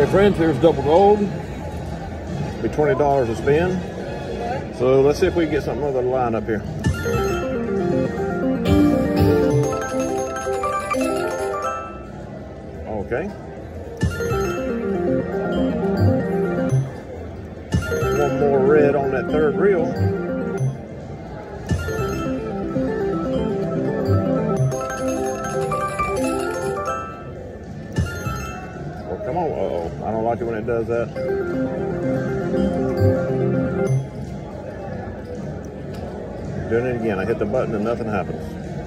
Alright friends, here's double gold. It'll be $20 a spin. So let's see if we can get something other to line up here. Okay. One more red on that third reel. Oh, come on. Uh-oh. I don't like it when it does that. Doing it again. I hit the button and nothing happens.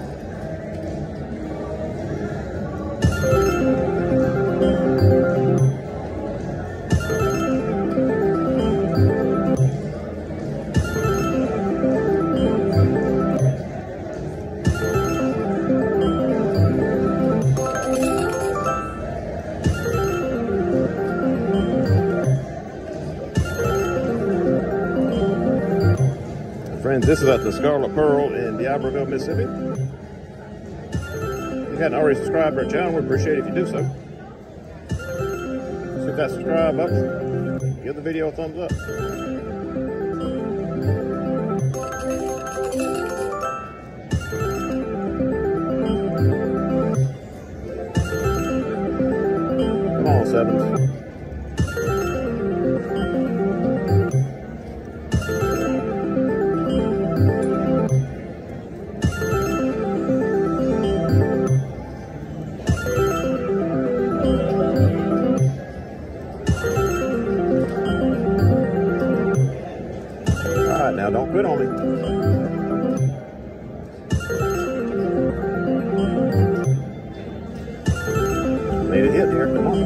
Friends, this is at the Scarlet Pearl in D'Iberville, Mississippi. If you hadn't already subscribed to our channel, we'd appreciate it if you do so. Just hit that subscribe button. Give the video a thumbs up. Come on, sevens. Now don't quit on me. Made a hit here, come on.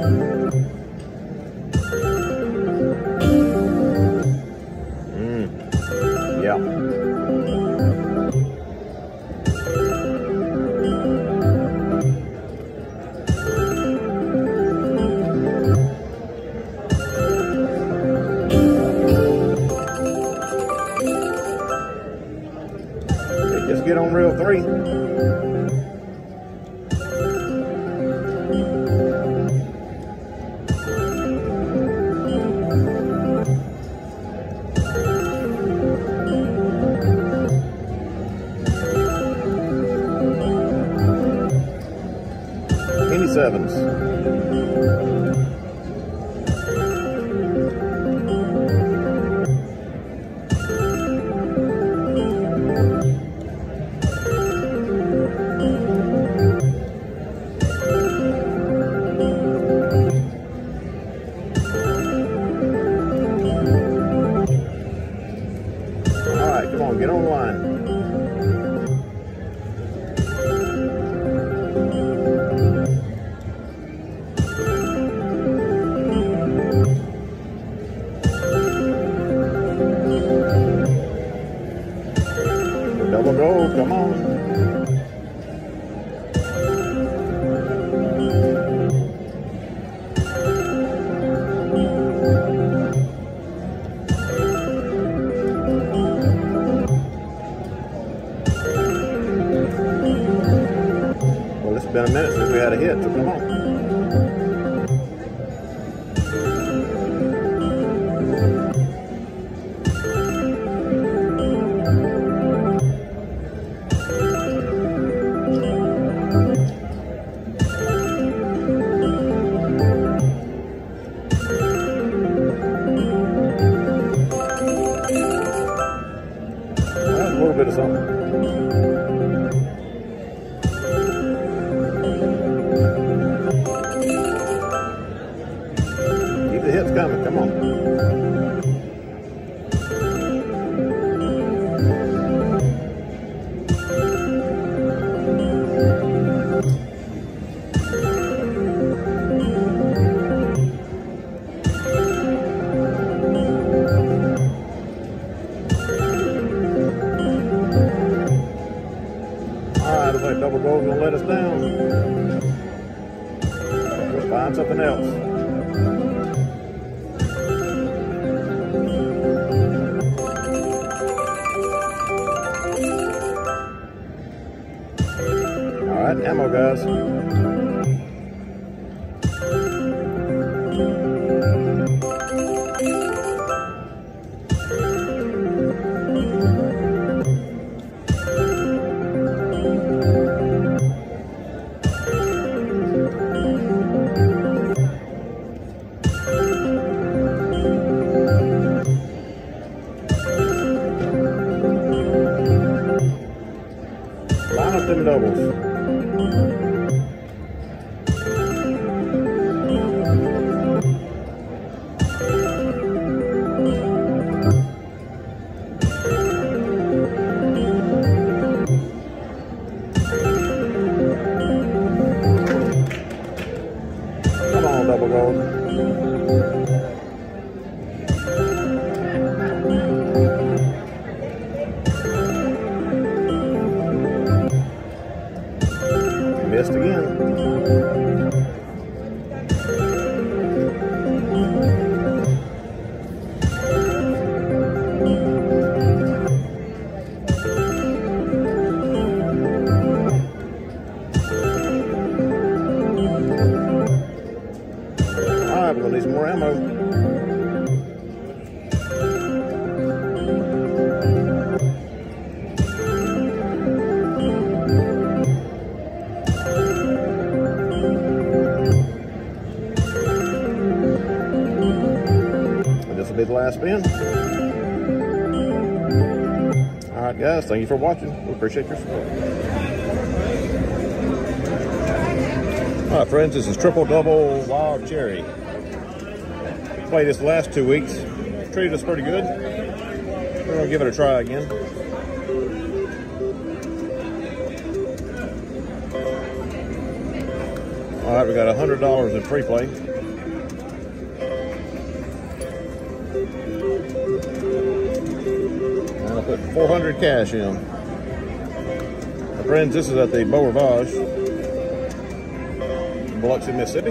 Yeah. Just get on reel 3. Any sevens. Come on, get on the line. Double gold, come on. It's been a minute since we had a hit, so come on. Well, that's a little bit of something. The hit's coming, come on. Alright, looks like double gold's gonna let us down. Let's find something else. Alright, ammo guys. want them doubles. Come on, double gold. Missed again. Alright, we're gonna need some more ammo. This will be the last spin. Alright guys, thank you for watching. We appreciate your support. Alright friends, this is Triple Double Wild Cherry. Played this the last 2 weeks. Treated us pretty good. We're going to give it a try again. Alright, we got $100 in free play. And I'll put 400 cash in. My friends, this is at the Beau Rivage in Biloxi, Mississippi.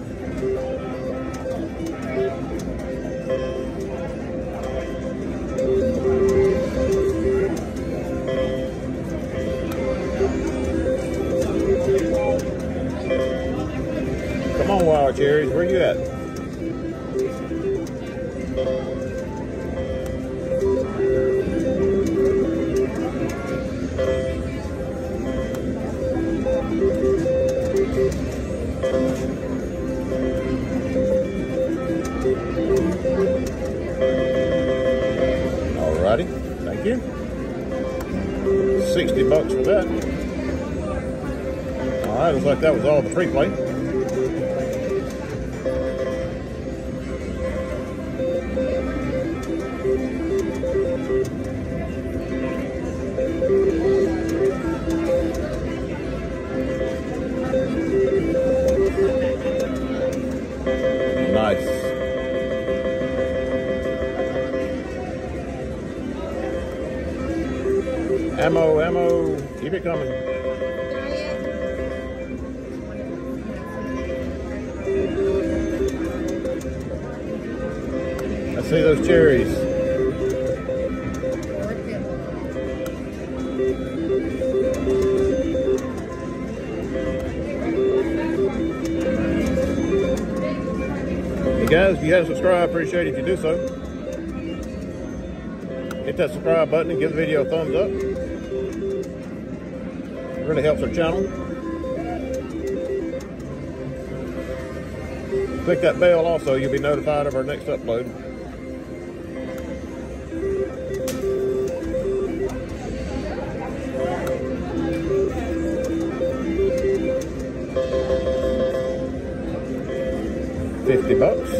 Come on, Wild Cherries, where you at? Alrighty, thank you. 60 bucks for that. Alright, looks like that was all the free play. Nice. Ammo, ammo, keep it coming. I see those cherries. Hey guys, if you haven't subscribed, I appreciate it if you do so. Hit that subscribe button and give the video a thumbs up. It really helps our channel. Click that bell also, you'll be notified of our next upload. $50.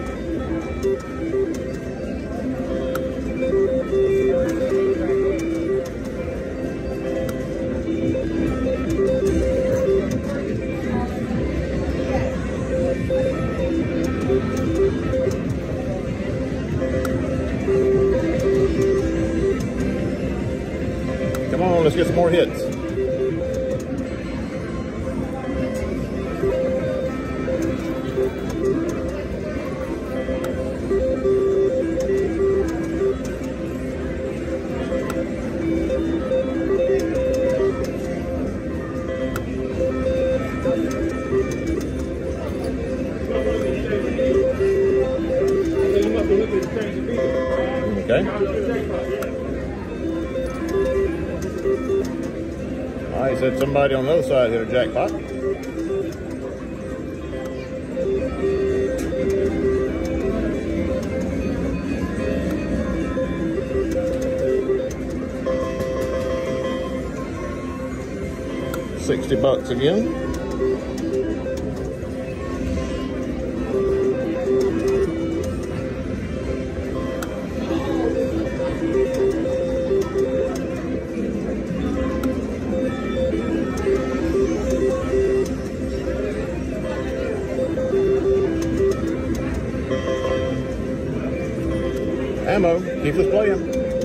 Come on, let's get some more hits. Okay. Alright, said somebody on the other side hit a jackpot. $60 again. Ammo keeps us playing.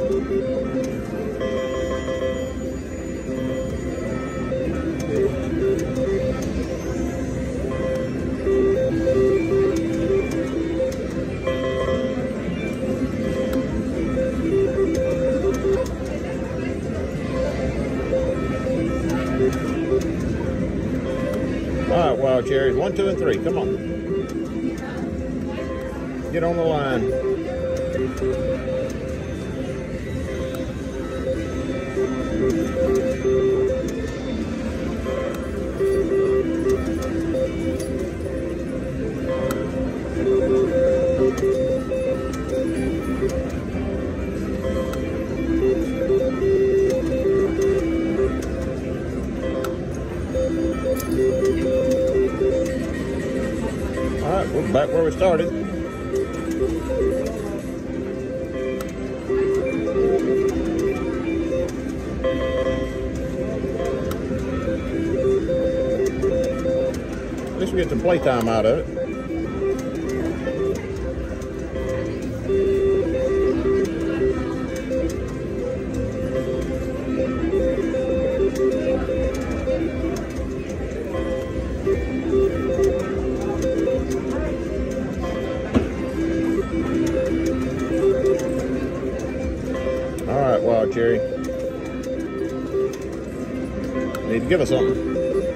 All right, wild cherries, 1, 2, and 3. Come on, get on the line. All right, we're back where we started. At least we get some playtime out of it. All right, wild cherry. Need to give us something.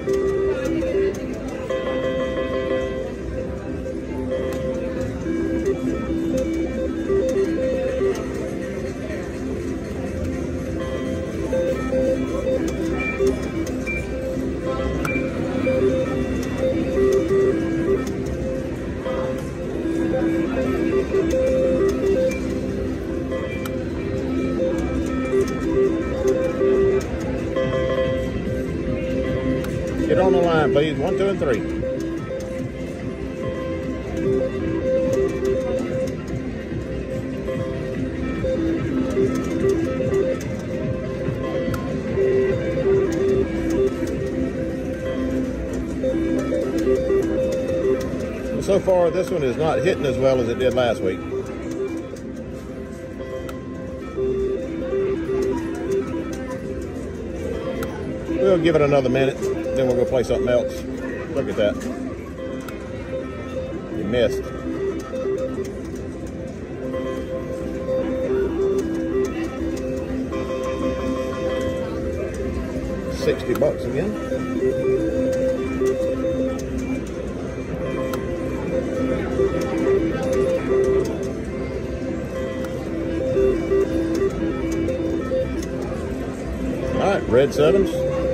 Get on the line, please. 1, 2, and 3. So far, this one is not hitting as well as it did last week. We'll give it another minute, then we'll go play something else. Look at that. You missed. $60 again. All right, red sevens.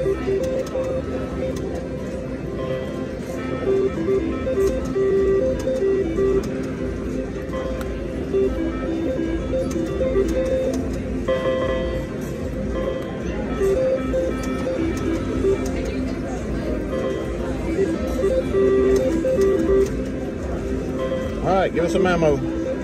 All right, give us some ammo.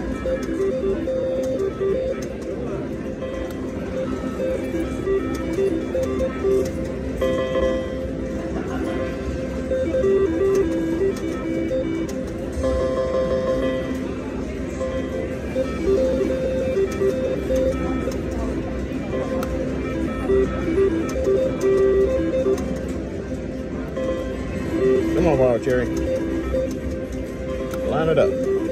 Come on, wild cherry. Line it up.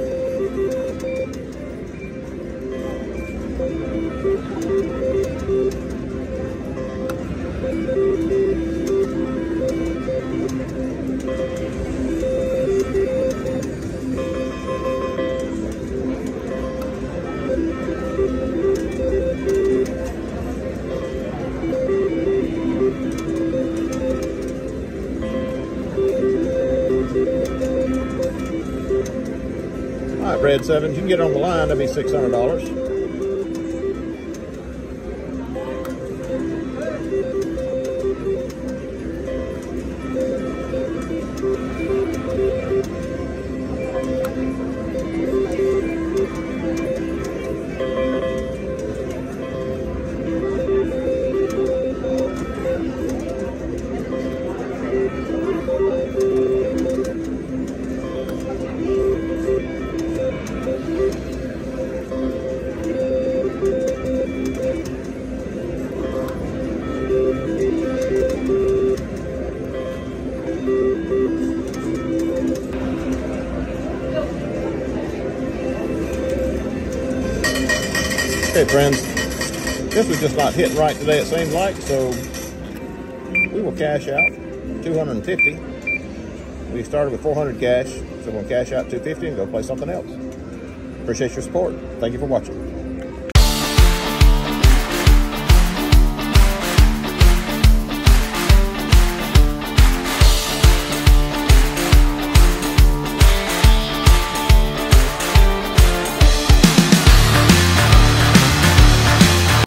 All right, red sevens, you can get on the line, that'll be $600. Okay, friends, this was just not hitting right today, it seems like, so we will cash out $250. We started with 400 cash, so we'll cash out $250 and go play something else. Appreciate your support. Thank you for watching.